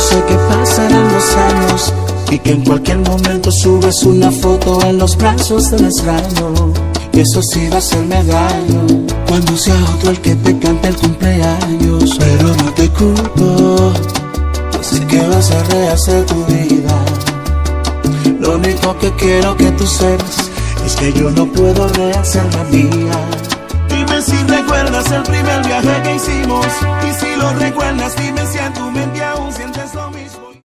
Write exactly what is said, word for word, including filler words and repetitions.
sé que pasarán los años y que en cualquier momento subes una foto en los brazos del extraño. Y eso sí va a hacerme daño cuando sea otro el que te cante el cumpleaños. Pero no te culpo, sé que vas a rehacer tu vida. Lo único que quiero que tú sepas es que yo no puedo rehacer la mía. Dime si recuerdas el primer viaje que hicimos, y si lo recuerdas dime